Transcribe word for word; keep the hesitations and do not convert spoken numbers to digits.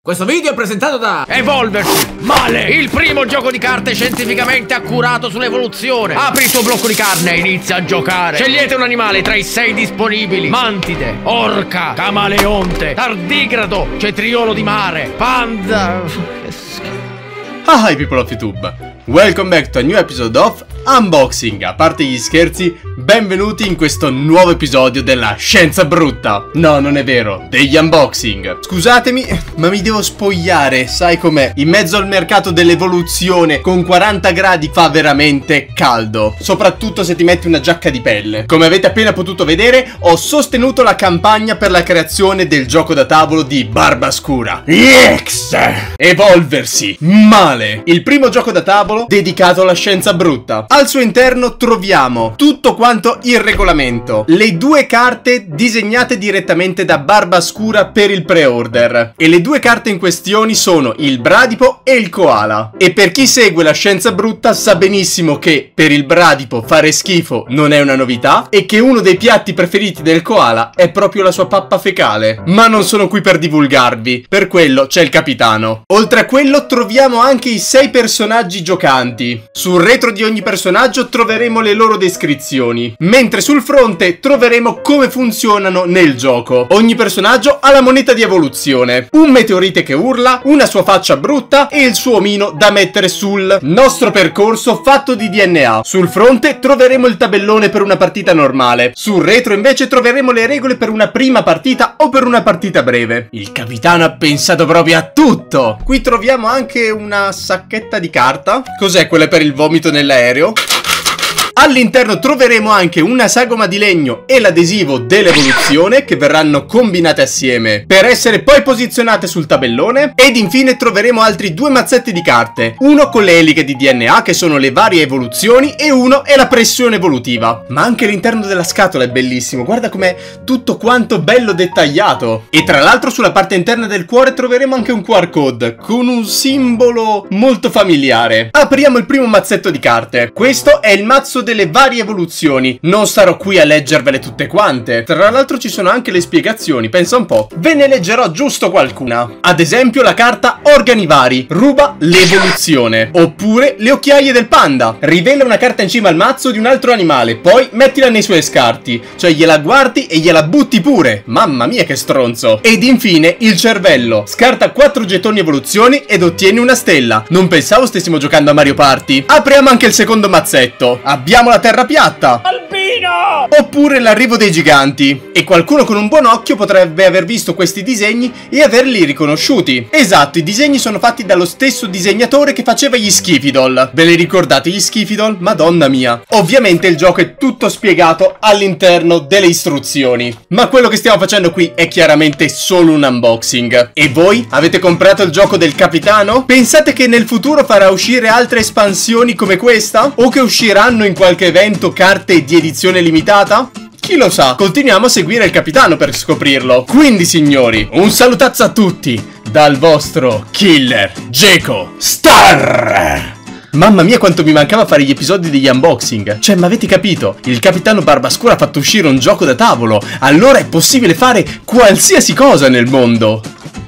Questo video è presentato da Evolversi, Male, il primo gioco di carte scientificamente accurato sull'evoluzione. Apri il tuo blocco di carne e inizia a giocare. Scegliete un animale tra i sei disponibili: mantide, orca, camaleonte, tardigrado, cetriolo di mare, panda. Hi people of YouTube, welcome back to a new episode of Unboxing. A parte gli scherzi, benvenuti in questo nuovo episodio della Scienza Brutta. No, non è vero, degli unboxing. Scusatemi, ma mi devo spogliare, sai com'è? In mezzo al mercato dell'evoluzione, con quaranta gradi fa veramente caldo, soprattutto se ti metti una giacca di pelle. Come avete appena potuto vedere, ho sostenuto la campagna per la creazione del gioco da tavolo di Barbascura. Yes! Evolversi, Male, il primo gioco da tavolo dedicato alla scienza brutta. Al suo interno troviamo tutto quanto il regolamento, le due carte disegnate direttamente da Barbascura per il pre-order, e le due carte in questione sono il bradipo e il koala. E per chi segue la scienza brutta sa benissimo che per il bradipo fare schifo non è una novità e che uno dei piatti preferiti del koala è proprio la sua pappa fecale. Ma non sono qui per divulgarvi, per quello c'è il capitano. Oltre a quello troviamo anche i sei personaggi giocanti. Sul retro di ogni personaggio troveremo le loro descrizioni, mentre sul fronte troveremo come funzionano nel gioco. Ogni personaggio ha la moneta di evoluzione, un meteorite che urla, una sua faccia brutta e il suo omino da mettere sul nostro percorso fatto di D N A. Sul fronte troveremo il tabellone per una partita normale, sul retro invece troveremo le regole per una prima partita o per una partita breve. Il capitano ha pensato proprio a tutto. Qui troviamo anche una sacchetta di carta. Cos'è quella per il vomito nell'aereo? All'interno troveremo anche una sagoma di legno e l'adesivo dell'evoluzione che verranno combinate assieme per essere poi posizionate sul tabellone. Ed infine troveremo altri due mazzetti di carte, uno con le eliche di D N A che sono le varie evoluzioni e uno è la pressione evolutiva. Ma anche l'interno della scatola è bellissimo, guarda com'è tutto quanto bello dettagliato. E tra l'altro sulla parte interna del cuore troveremo anche un Q R code con un simbolo molto familiare. Apriamo il primo mazzetto di carte. Questo è il mazzo delle varie evoluzioni. Non starò qui a leggervele tutte quante. Tra l'altro ci sono anche le spiegazioni, pensa un po'. Ve ne leggerò giusto qualcuna. Ad esempio la carta Organi Vari ruba l'evoluzione. Oppure le occhiaie del panda rivela una carta in cima al mazzo di un altro animale, poi mettila nei suoi scarti, cioè gliela guardi e gliela butti pure. Mamma mia che stronzo. Ed infine il cervello scarta quattro gettoni evoluzioni ed ottieni una stella. Non pensavo stessimo giocando a Mario Party. Apriamo anche il secondo mazzetto. Abbiamo la terra piatta, Albino! Oppure l'arrivo dei giganti. E qualcuno con un buon occhio potrebbe aver visto questi disegni e averli riconosciuti. Esatto, i disegni sono fatti dallo stesso disegnatore che faceva gli Schifidol. Ve li ricordate gli Schifidol? Madonna mia. Ovviamente il gioco è tutto spiegato all'interno delle istruzioni, ma quello che stiamo facendo qui è chiaramente solo un unboxing. E voi? Avete comprato il gioco del capitano? Pensate che nel futuro farà uscire altre espansioni come questa? O che usciranno in qualche evento carte di edizione limitata? Chi lo sa? Continuiamo a seguire il capitano per scoprirlo. Quindi signori, un salutazzo a tutti dal vostro Killer Geco Star. Mamma mia quanto mi mancava fare gli episodi degli unboxing. Cioè, ma avete capito? Il capitano Barbascura ha fatto uscire un gioco da tavolo. Allora è possibile fare qualsiasi cosa nel mondo.